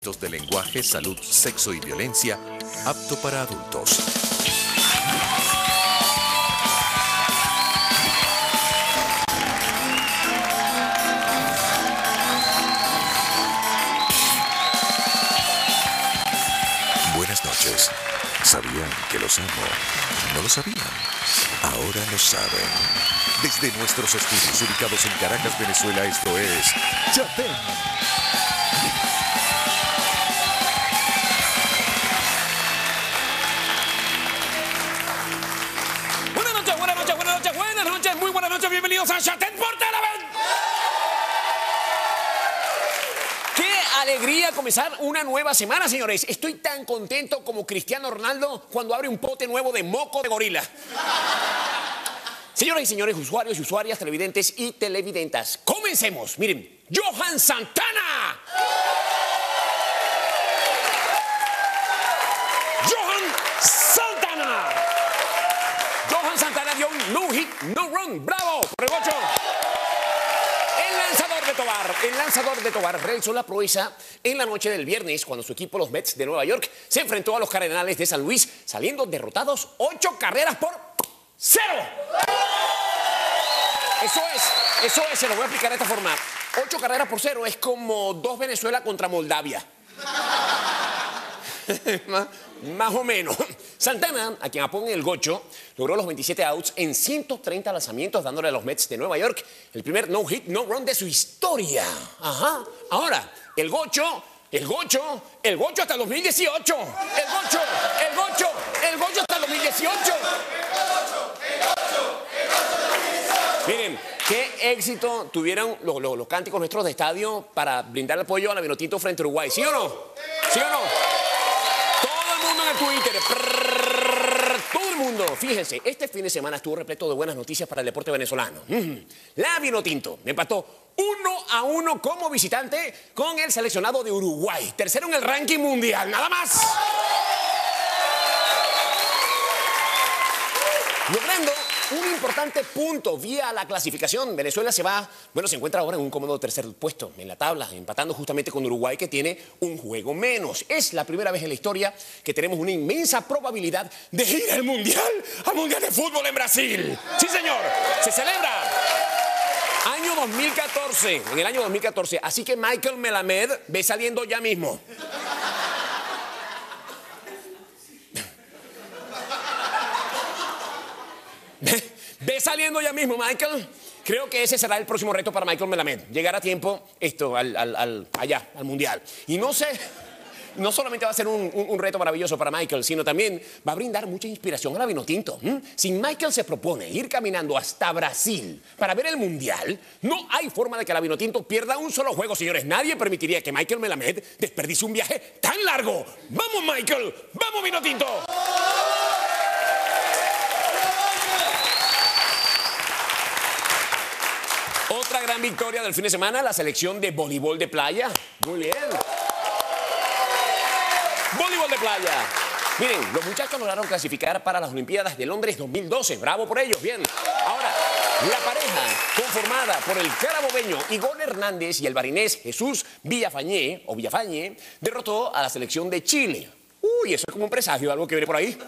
De lenguaje, salud, sexo y violencia, apto para adultos. Buenas noches. ¿Sabían que los amo? ¿No lo sabían? Ahora lo saben. Desde nuestros estudios ubicados en Caracas, Venezuela, esto es Chatén. Bienvenidos a Chatén por Televen. Qué alegría comenzar una nueva semana, señores. Estoy tan contento como Cristiano Ronaldo cuando abre un pote nuevo de moco de gorila. Señoras y señores, usuarios y usuarias, televidentes y televidentas, comencemos. Miren, Johan Santana. Johan Santana dio un no hit, no run. ¡Bravo! Por el gocho. El lanzador de Tobar realizó la proeza en la noche del viernes cuando su equipo, los Mets de Nueva York, se enfrentó a los Cardenales de San Luis, saliendo derrotados 8 carreras por 0. Eso es, se lo voy a explicar de esta forma. 8 carreras por 0 es como 2 Venezuela contra Moldavia. Más o menos. Santana, a quien apodan el gocho, logró los 27 outs en 130 lanzamientos, dándole a los Mets de Nueva York el primer no-hit, no-run de su historia. Ajá. Ahora, el gocho hasta el 2018. El gocho hasta el 2018. Miren, qué éxito tuvieron los cánticos nuestros de estadio para brindar apoyo a la Vinotinto frente a Uruguay. ¿Sí o no? ¿Sí o no? En el Twitter, todo el mundo. Fíjense, este fin de semana estuvo repleto de buenas noticias para el deporte venezolano. La Vinotinto empató 1-1 como visitante con el seleccionado de Uruguay, tercero en el ranking mundial, nada más. Logrando un importante punto vía la clasificación. Venezuela se encuentra ahora en un cómodo tercer puesto en la tabla, empatando justamente con Uruguay, que tiene un juego menos. Es la primera vez en la historia que tenemos una inmensa probabilidad de ir al Mundial de Fútbol en Brasil. Sí, señor, se celebra. Año 2014, en el año 2014. Así que Michael Melamed ve saliendo ya mismo. Ve saliendo ya mismo, Michael. Creo que ese será el próximo reto para Michael Melamed. Llegar a tiempo allá, al Mundial. Y no solamente va a ser un reto maravilloso para Michael, sino también va a brindar mucha inspiración a la Vinotinto. Si Michael se propone ir caminando hasta Brasil para ver el Mundial, no hay forma de que la Vinotinto pierda un solo juego, señores. Nadie permitiría que Michael Melamed desperdicie un viaje tan largo. ¡Vamos, Michael! ¡Vamos, Vinotinto! Otra gran victoria del fin de semana, la selección de voleibol de playa. Muy bien. Voleibol de playa. Miren, los muchachos lograron clasificar para las Olimpiadas de Londres 2012. Bravo por ellos, bien. Ahora, la pareja conformada por el carabobeño Igor Hernández y el barinés Jesús Villafañé, derrotó a la selección de Chile. Uy, eso es como un presagio, algo que viene por ahí.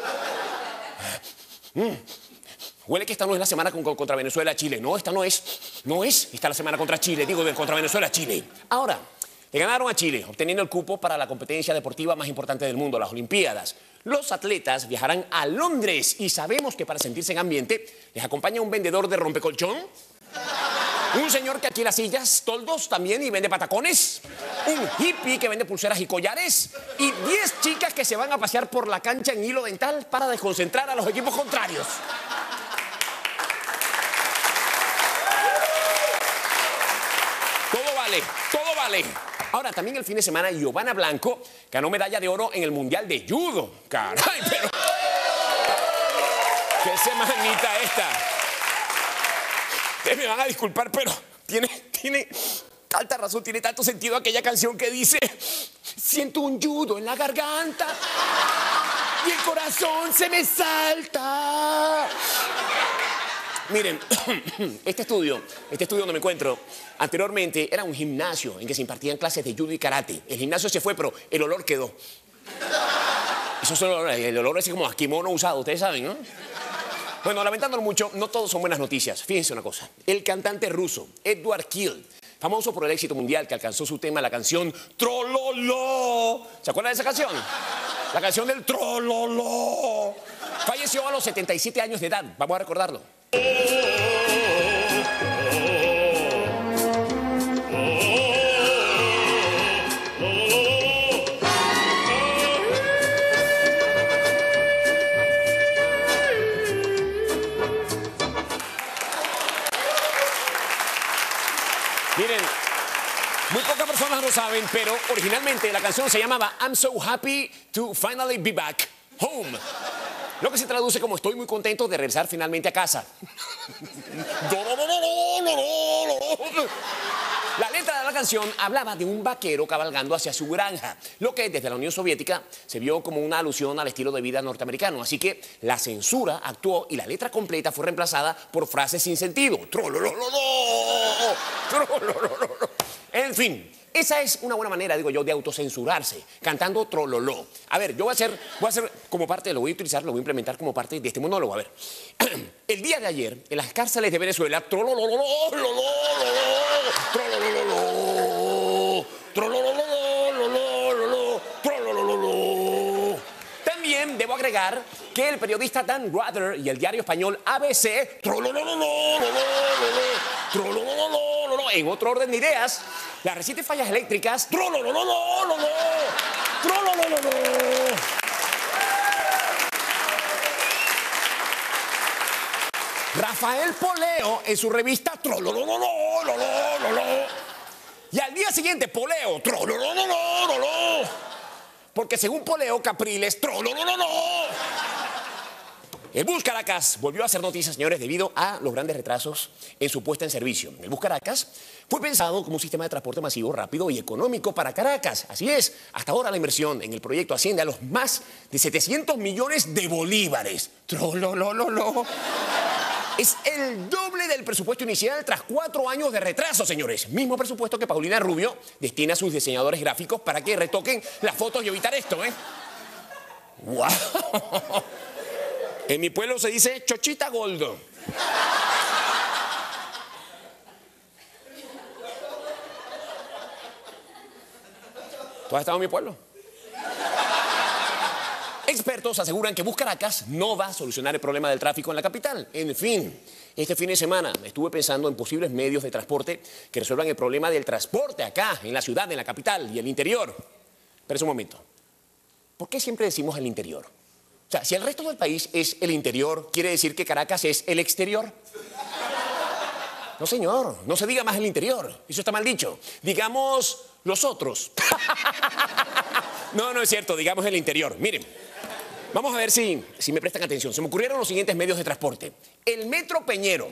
Huele que esta no es la semana contra Venezuela-Chile. No, esta no es. Esta es la semana contra Chile, contra Venezuela-Chile. Ahora, le ganaron a Chile, obteniendo el cupo para la competencia deportiva más importante del mundo, las Olimpiadas. Los atletas viajarán a Londres y sabemos que para sentirse en ambiente les acompaña un vendedor de rompecolchón, un señor que alquila sillas, toldos también y vende patacones, un hippie que vende pulseras y collares y 10 chicas que se van a pasear por la cancha en hilo dental para desconcentrar a los equipos contrarios. Todo vale. Ahora, también el fin de semana, Giovanna Blanco ganó medalla de oro en el Mundial de Judo. Caray, pero... ¡Qué semanita esta! Ustedes me van a disculpar, pero tiene tanta razón, tiene tanto sentido aquella canción que dice: siento un judo en la garganta y el corazón se me salta. Miren, este estudio donde me encuentro, anteriormente era un gimnasio en que se impartían clases de judo y karate. El gimnasio se fue, pero el olor quedó. Eso es el olor así como a kimono usado, ustedes saben, ¿no? Bueno, lamentándolo mucho, no todos son buenas noticias. Fíjense una cosa. El cantante ruso, Edward Kill, famoso por el éxito mundial que alcanzó su tema, la canción Trololo. ¿Se acuerdan de esa canción? La canción del Trololo. Falleció a los 77 años de edad. Vamos a recordarlo. Miren, muy pocas personas lo saben, pero originalmente la canción se llamaba I'm so happy to finally be back home. Lo que se traduce como estoy muy contento de regresar finalmente a casa. La letra de la canción hablaba de un vaquero cabalgando hacia su granja, lo que desde la Unión Soviética se vio como una alusión al estilo de vida norteamericano. Así que la censura actuó y la letra completa fue reemplazada por frases sin sentido. En fin, esa es una buena manera, digo yo, de autocensurarse, cantando trololó. A ver, yo voy a hacer como parte, lo voy a utilizar, lo voy a implementar como parte de este monólogo. A ver, el día de ayer, en las cárceles de Venezuela, también debo agregar que el periodista Dan Rather y el diario español ABC, en otro orden de ideas, las recientes fallas eléctricas, Rafael Poleo en su revista y al día siguiente Poleo porque según Poleo Capriles el Bus Caracas volvió a hacer noticias, señores, debido a los grandes retrasos en su puesta en servicio. El Bus Caracas fue pensado como un sistema de transporte masivo, rápido y económico para Caracas. Así es, hasta ahora la inversión en el proyecto asciende a los más de 700 millones de bolívares. Es el doble del presupuesto inicial tras 4 años de retraso, señores. Mismo presupuesto que Paulina Rubio destina a sus diseñadores gráficos para que retoquen las fotos y evitar esto, ¿eh? ¡Wow! En mi pueblo se dice chochita goldo. ¿Tú has estado en mi pueblo? Expertos aseguran que Bus Caracas no va a solucionar el problema del tráfico en la capital. En fin, este fin de semana estuve pensando en posibles medios de transporte que resuelvan el problema del transporte acá, en la ciudad, en la capital y el interior. Pero es un momento. ¿Por qué siempre decimos el interior? O sea, si el resto del país es el interior, ¿quiere decir que Caracas es el exterior? No, señor, no se diga más el interior. Eso está mal dicho. Digamos los otros. No, no es cierto, digamos el interior. Miren, vamos a ver si me prestan atención. Se me ocurrieron los siguientes medios de transporte. El Metro Peñero.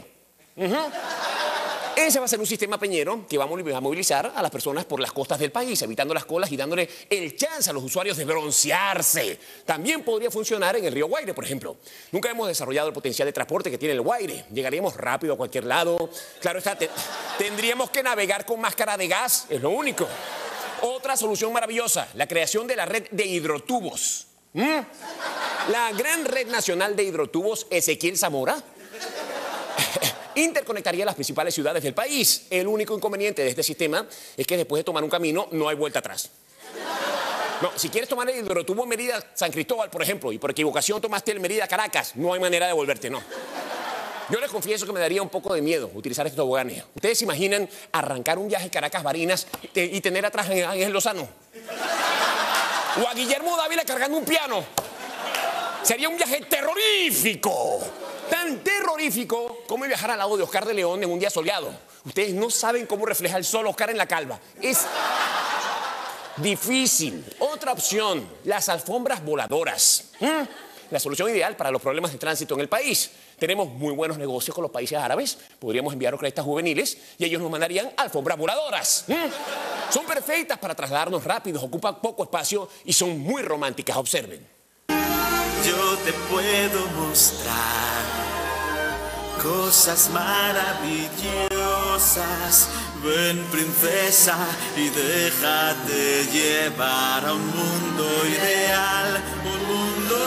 Ese va a ser un sistema peñero que va a movilizar a las personas por las costas del país, evitando las colas y dándole el chance a los usuarios de broncearse. También podría funcionar en el río Guaire, por ejemplo. Nunca hemos desarrollado el potencial de transporte que tiene el Guaire. Llegaríamos rápido a cualquier lado. Claro está, tendríamos que navegar con máscara de gas, es lo único. Otra solución maravillosa, la creación de la red de hidrotubos. La gran red nacional de hidrotubos Ezequiel Zamora interconectaría las principales ciudades del país. El único inconveniente de este sistema es que después de tomar un camino no hay vuelta atrás. No, si quieres tomar el hidrotubo Mérida-San Cristóbal, por ejemplo, y por equivocación tomaste el Mérida-Caracas, no hay manera de volverte, no. Yo les confieso que me daría un poco de miedo utilizar estos toboganes. ¿Ustedes se imaginan arrancar un viaje Caracas-Barinas y tener atrás a Ángel Lozano? O a Guillermo Dávila cargando un piano. Sería un viaje terrorífico. Tan terrorífico como viajar al lado de Oscar de León en un día soleado. Ustedes no saben cómo refleja el sol Oscar en la calva. Es difícil. Otra opción, las alfombras voladoras. La solución ideal para los problemas de tránsito en el país. Tenemos muy buenos negocios con los países árabes. Podríamos enviar orquestas juveniles y ellos nos mandarían alfombras voladoras. Son perfectas para trasladarnos rápidos, ocupan poco espacio y son muy románticas. Observen. Yo te puedo mostrar cosas maravillosas. Ven, princesa, y déjate llevar a un mundo ideal, un mundo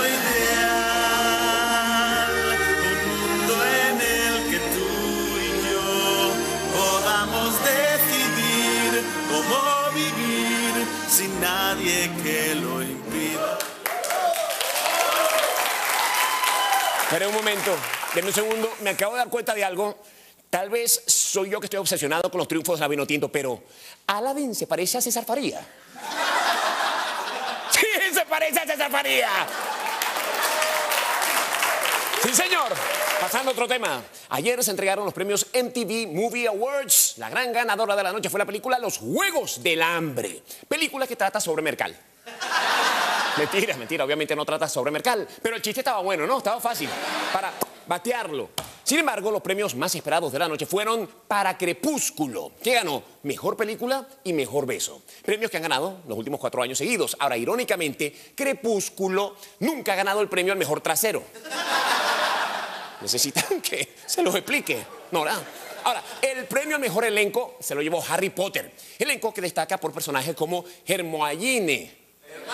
ideal, un mundo en el que tú y yo podamos decidir cómo vivir sin nadie que lo impida. Espera un momento, denme un segundo, me acabo de dar cuenta de algo. Tal vez soy yo que estoy obsesionado con los triunfos de la Vinotinto, pero Aladdin se parece a César Faría. ¡Sí, se parece a César Faría! Sí, señor. Pasando a otro tema. Ayer se entregaron los premios MTV Movie Awards. La gran ganadora de la noche fue la película Los Juegos del Hambre. Película que trata sobre Mercal. Mentira, mentira, obviamente no trata sobre Mercal. Pero el chiste estaba bueno, ¿no? Estaba fácil para batearlo. Sin embargo, los premios más esperados de la noche fueron para Crepúsculo, que ganó Mejor Película y Mejor Beso. Premios que han ganado los últimos 4 años seguidos. Ahora, irónicamente, Crepúsculo nunca ha ganado el premio al Mejor Trasero. Necesitan que se los explique, ¿no? ¿Verdad? Ahora, el premio al Mejor Elenco se lo llevó Harry Potter. Elenco que destaca por personajes como Hermione,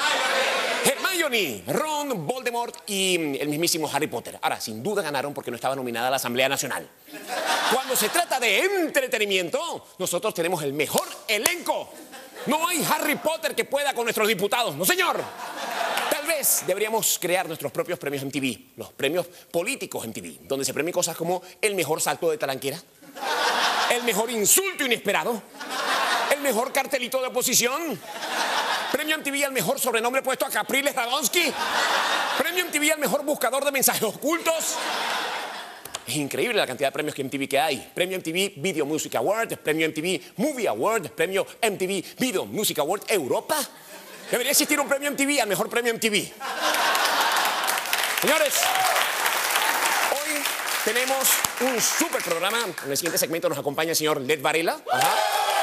Ron, Voldemort y el mismísimo Harry Potter. Ahora, sin duda ganaron porque no estaba nominada a la Asamblea Nacional. Cuando se trata de entretenimiento, nosotros tenemos el mejor elenco. No hay Harry Potter que pueda con nuestros diputados, no señor. Tal vez deberíamos crear nuestros propios premios MTV, los premios políticos MTV, donde se premien cosas como el mejor salto de talanquera, el mejor insulto inesperado, el mejor cartelito de oposición, Premio MTV al mejor sobrenombre puesto a Capriles Radonsky. Premio MTV al mejor buscador de mensajes ocultos. Es increíble la cantidad de premios que MTV que hay. Premio MTV Video Music Award, Premio MTV Movie Award, Premio MTV Video Music Award Europa. Debería existir un Premio MTV al mejor Premio MTV. Señores, hoy tenemos un super programa. En el siguiente segmento nos acompaña el señor Led Varela. Ajá.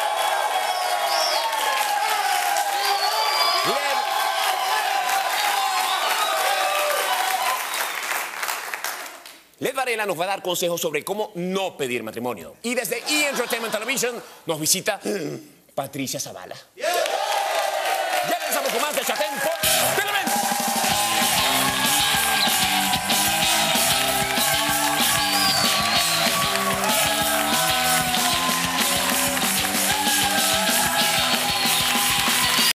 Led Varela nos va a dar consejos sobre cómo no pedir matrimonio. Y desde E! Entertainment Television nos visita Patricia Zavala. Ya regresamos con más de Chatén.